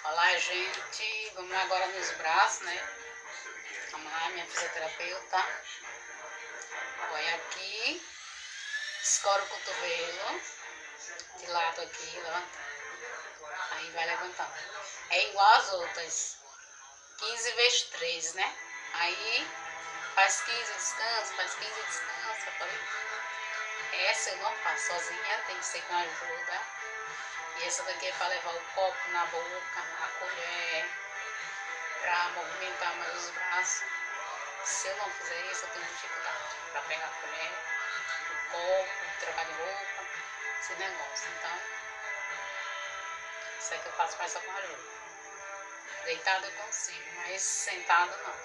Olá, gente. Vamos lá agora nos braços, né? Vamos lá, minha fisioterapeuta. Olha aqui. Escora o cotovelo. De lado aqui, levanta. Aí vai levantando. É igual às outras. 15 vezes 3, né? Aí faz 15, descansa, faz 15, descansa. Essa eu não faço sozinha, tem que ser com ajuda. E essa daqui é para levar o copo na boca, a colher, para movimentar mais os braços. Se eu não fizer isso, eu tenho dificuldade para pegar a colher, o copo, trocar de roupa, esse negócio. Então, isso é que eu faço mais só com ajuda. Deitado eu consigo, mas sentado não.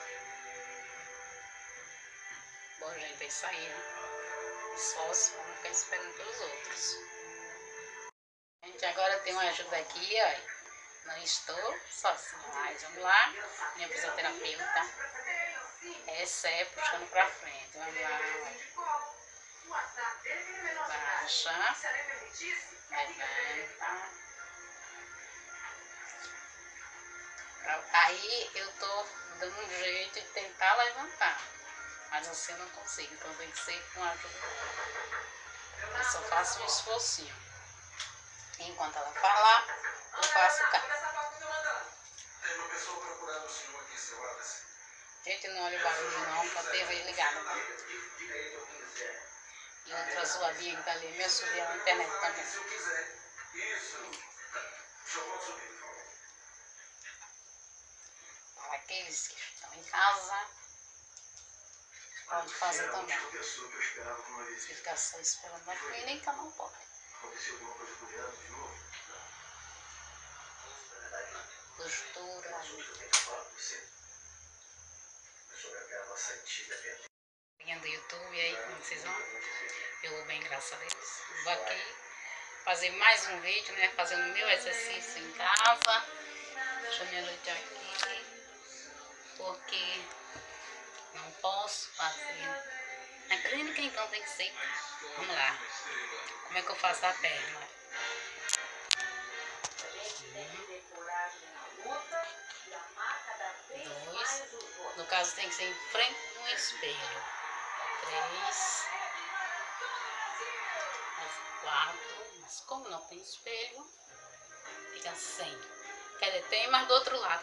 Bom, gente, é isso aí, né? Sócio, vamos ficar esperando pelos outros. Gente, agora tem uma ajuda aqui, ó. Não estou sozinha, mas vamos lá. Minha fisioterapeuta. Essa é puxando pra frente. Vamos lá. Baixa. Levanta. Aí eu tô dando um jeito de tentar levantar. Mas assim eu não consigo. Então tem que ser com ajuda. Eu só faço um esforcinho. Enquanto ela falar, eu faço cá. Gente, não olha o barulho não, com a TV ligada. E outra zoadinha que tá ali, minha sobrinha na internet também. Para aqueles que estão em casa, pode fazer também. Se ficar só esperando na clínica, não pode. Costura. Do YouTube aí, como vocês vão? Eu vou bem, graças a Deus. Vou aqui fazer mais um vídeo, né? Fazendo meu exercício em casa. Deixa eu me ajeitar aqui. Porque não posso fazer na clínica, então tem que ser. Vamos lá. Como é que eu faço a perna? Dois. No caso tem que ser em frente no espelho. 3. 4. Mas como não tem espelho, fica sem. Quer dizer, tem, mas do outro lado.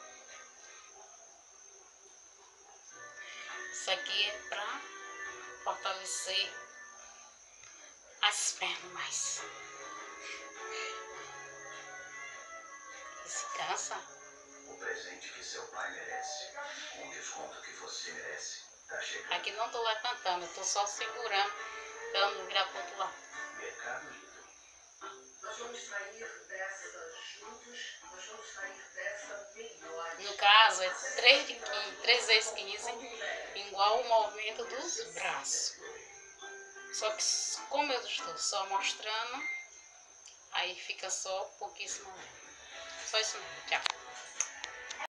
Isso aqui é pra fortalecer as pernas mais. E se cansa. O presente que seu pai merece, com o desconto que você merece, tá chegando. Aqui não tô levantando, eu tô só segurando pra ela não virar pro outro lado. Mercado Livre. Nós vamos sair dessa juntos, nós vamos sair dessa melhor. No caso, é 3 vezes 15, igual o movimento dos braços. Só que como eu estou só mostrando, aí fica só pouquíssimo. Só isso mesmo. Tchau.